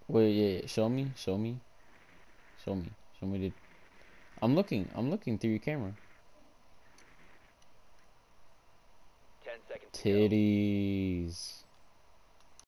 Wait, yeah, yeah. Show me, show me the. I'm looking through your camera. 10 seconds to go. Titties.